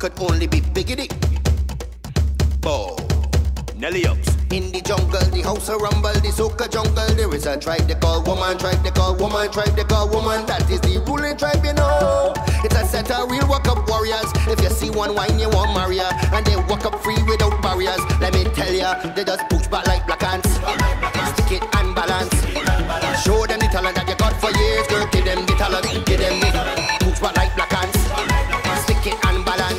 could only be biggity. Bo. NELIEUX. In the jungle, the house a rumble, the soca jungle. There is a tribe they call woman, tribe they call woman, tribe they call woman. That is the ruling tribe, you know. It's a set of real walk-up warriors. If you see one wine, you want Maria, and they walk up free without barriers. Let me tell ya, they just push back like black ants. Stick it and balance. Show them the talent that you got for years, girl. Give them the talent, give them the push back like black ants. Stick it and balance.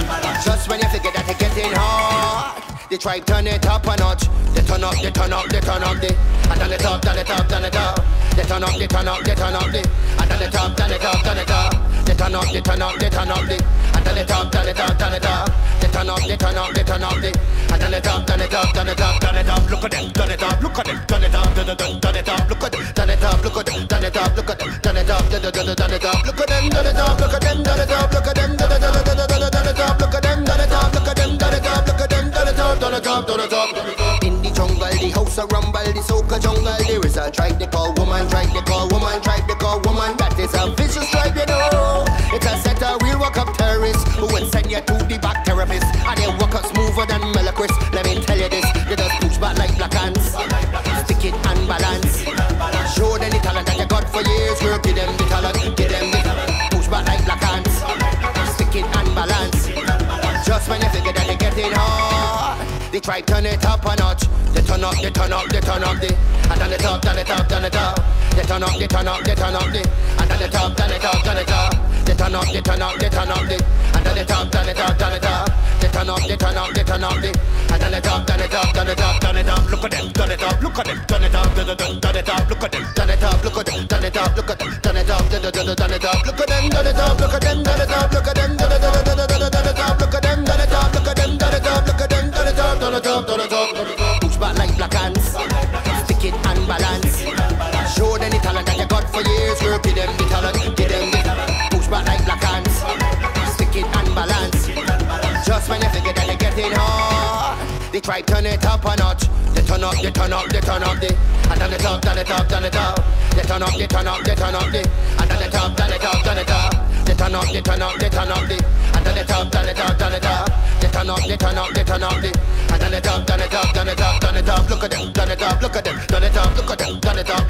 Just when you figure that you're getting hard, they try turn it up a notch. They turn up, they turn up, they turn up the. And turn it up, turn it up, turn it up. They turn up, they turn up, they turn up the. And turn it up, turn it up, turn it up. They turn up, they turn up, they turn up the. And turn it up, turn it up, turn it up. They turn up, they turn up, they turn up the. And turn it up, turn it up, turn it up, turn it up. Look at them, turn it up, look at them, turn it up, turn it up, look at them, turn it up, look at them, turn it up, look at them, turn it up, turn it up, look at them, turn it up, look at them, turn it up, look at them, turn it up, look at them, turn it up, look at them, turn it up, look at them, turn it up, look at them, turn it up, turn it up, turn it up. In the jungle, the house a rumble, the soca jungle. There is a tribe they call woman, tribe they call woman, tribe they call woman. That is a vicious tribe, you know. It's a set of real walk-up terrorists who will send you to the back therapist. And they walk up smoother than Melacris. Let me tell you this, they just push back like black ants. Stick it and balance. Show them the talent that you got for years, girl. Give them the talent, give them the push back like black ants. Stick it and balance. Just when you figure that you're getting hard, they try turn it up a notch. They turn up, they turn up, they turn up the. And turn it up, turn it up, turn it up. They turn up, they turn up, they turn up the. And turn it up, turn it up, turn it up. They turn up, they turn up, they turn up the. And turn it up, turn it up, turn it up. They turn up, they turn up, they turn up the. And turn it up, turn it up, turn it up, turn it up. Look at them, turn it up, look at them, turn it up, turn it up, look at them, turn it up, look at them, turn it up, look at them, turn it up, turn it up, look at them, turn it up, look at them, turn it up, look at them, turn it up, look at them, turn it up, look at them, turn it up, look at them, turn it up, look at them, turn it up, turn it up, turn it up. Push back like black ants. Stick it and balance. Show them the talent that you got for years, girl. Give them the talent, give them the push back like black ants. Stick it and balance. Just when you figure that you're getting hard, they try turn it up a notch. They turn up, they turn up, they turn up the. And turn it up, turn it up, turn it up. They turn up, they turn up, they turn up the. And turn it up, turn it up, turn it up. They turn up, they turn up, they turn up the. And turn it up, turn it up, turn it up. They turn up, they turn up, they turn up the. And turn it up, turn it up, turn it up, turn it up. Look at them, turn it up, look at them, turn it up, look at them, turn it up.